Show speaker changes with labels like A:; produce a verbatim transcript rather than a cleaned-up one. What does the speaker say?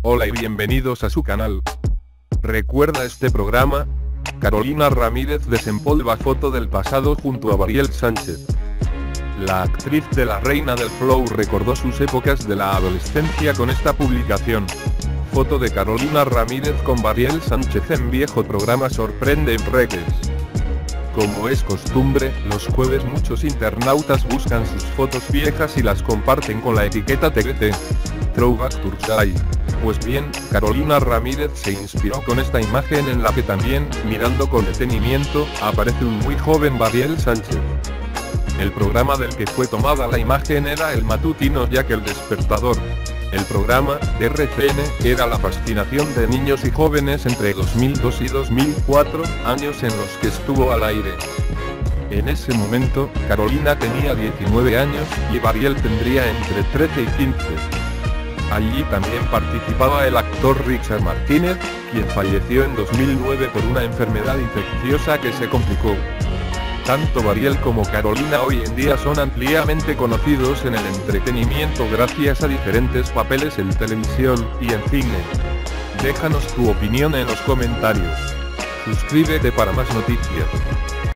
A: Hola y bienvenidos a su canal. ¿Recuerda este programa? Carolina Ramírez desempolva foto del pasado junto a Bariel Sánchez. La actriz de La Reina del Flow recordó sus épocas de la adolescencia con esta publicación. Foto de Carolina Ramírez con Bariel Sánchez en viejo programa sorprende en redes. Como es costumbre, los jueves muchos internautas buscan sus fotos viejas y las comparten con la etiqueta T G T. Throwback Thursday. Pues bien, Carolina Ramírez se inspiró con esta imagen en la que también, mirando con detenimiento, aparece un muy joven Bariel Sánchez. El programa del que fue tomada la imagen era el matutino Ya que El Despertador. El programa, de R C N, era la fascinación de niños y jóvenes entre dos mil dos y dos mil cuatro, años en los que estuvo al aire. En ese momento, Carolina tenía diecinueve años, y Bariel tendría entre trece y quince. Allí también participaba el actor Richard Martínez, quien falleció en dos mil nueve por una enfermedad infecciosa que se complicó. Tanto Bariel como Carolina hoy en día son ampliamente conocidos en el entretenimiento gracias a diferentes papeles en televisión y en cine. Déjanos tu opinión en los comentarios. Suscríbete para más noticias.